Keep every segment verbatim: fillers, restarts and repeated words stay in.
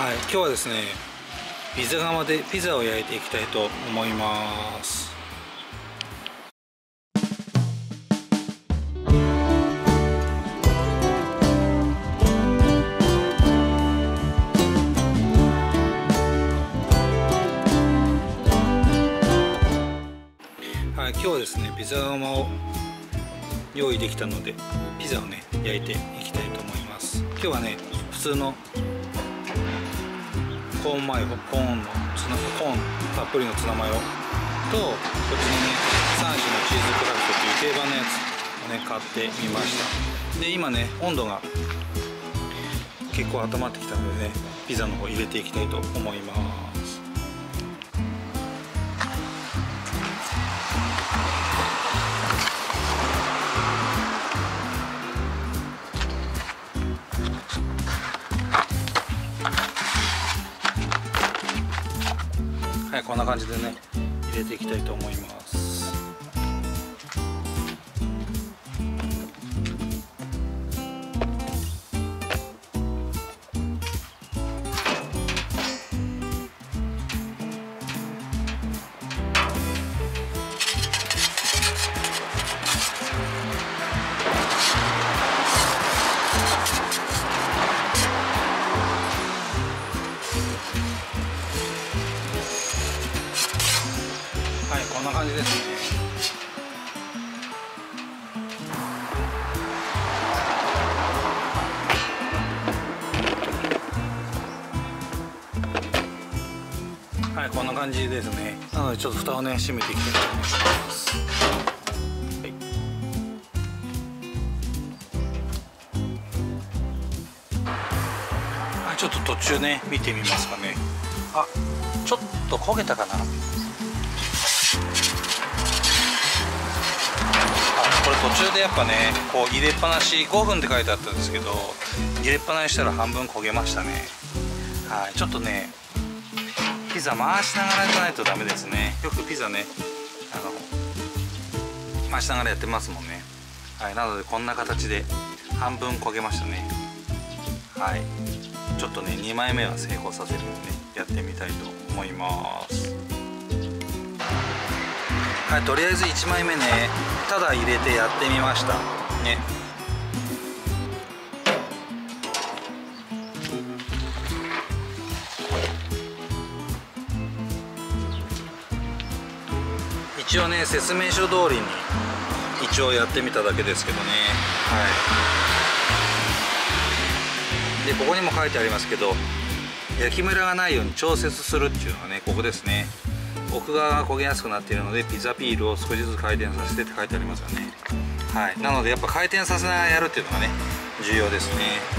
はい、今日はですね、ピザ窯でピザを焼いていきたいと思います。はい、今日はですね、ピザ窯を用意できたので、ピザをね、焼いていきたいと思います。今日はね、普通のコーンマヨ、コーンのツナ、コーンたっぷりのツナマヨと、こっちのね、さん種のチーズクラフトという定番のやつをね、買ってみました。で、今ね、温度が結構温まってきたのでね、ピザの方入れていきたいと思います。はい、こんな感じでね、入れていきたいと思います。はい、こんな感じですね。はい、こんな感じですね。なのでちょっと蓋をね、閉めていきたいと思います。はい、はい、ちょっと途中ね、見てみますかね。あ、ちょっと焦げたかな。これ途中でやっぱね、こう入れっぱなしごふんって書いてあったんですけど、入れっぱなししたら半分焦げましたね。はい、ちょっとね、ピザ回しながらじゃないとダメですね。よくピザね、あの回しながらやってますもんね。はい、なのでこんな形で半分焦げましたね。はい、ちょっとね、にまいめは成功させるので、ね、やってみたいと思います。はい、とりあえずいちまいめね、ただ入れてやってみましたね。一応ね、説明書通りに一応やってみただけですけどね。はい、でここにも書いてありますけど、焼きムラがないように調節するっていうのがね、ここですね。奥側が焦げやすくなっているので、ピザピールを少しずつ回転させてって書いてありますよね。はい、なのでやっぱ回転させながらやるっていうのがね、重要ですね。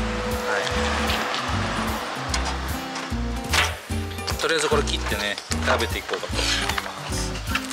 はい、とりあえずこれ切ってね、食べていこうかと思います。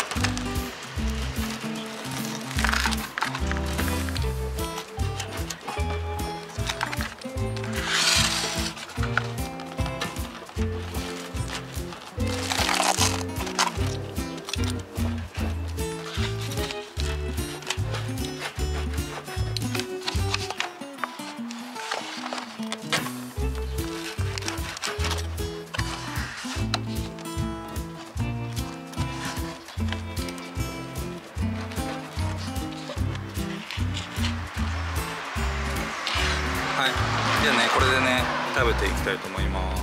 はい、ではね、これでね、食べていきたいと思います。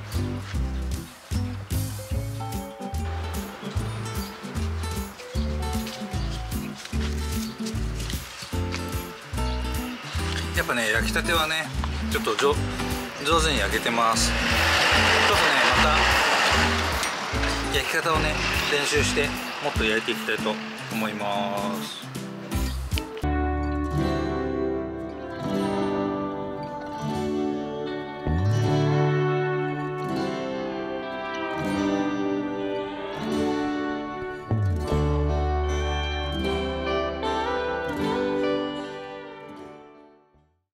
やっぱね、焼きたてはね、ちょっと上上手に焼けてます。ちょっとね、また焼き方をね、練習してもっと焼いていきたいと思います。